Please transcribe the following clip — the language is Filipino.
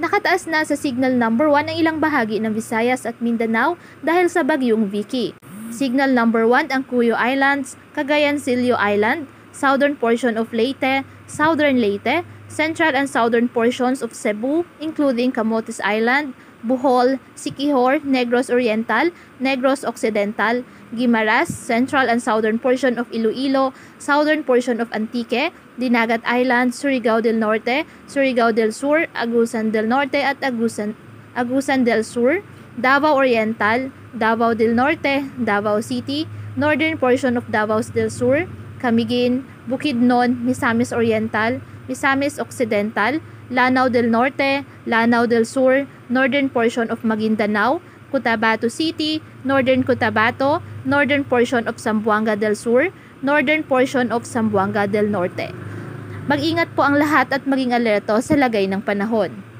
Nakataas na sa signal number 1 ang ilang bahagi ng Visayas at Mindanao dahil sa bagyong Vicky. Signal number 1 ang Cuyo Islands, Cagayan Silio Island, southern portion of Leyte, southern Leyte, central and southern portions of Cebu including Camotes Island, Bohol, Siquijor, Negros Oriental, Negros Occidental, Guimaras, central and southern portion of Iloilo, southern portion of Antique, Dinagat Island, Surigao del Norte, Surigao del Sur, Agusan del Norte at Agusan del Sur, Davao Oriental, Davao del Norte, Davao City, northern portion of Davao del Sur, Camiguin, Bukidnon, Misamis Oriental, Misamis Occidental, Lanao del Norte, Lanao del Sur, northern portion of Maguindanao, Cotabato City, northern Cotabato, northern portion of Zamboanga del Sur, northern portion of Zamboanga del Norte. Mag-ingat po ang lahat at maging alerto sa lagay ng panahon.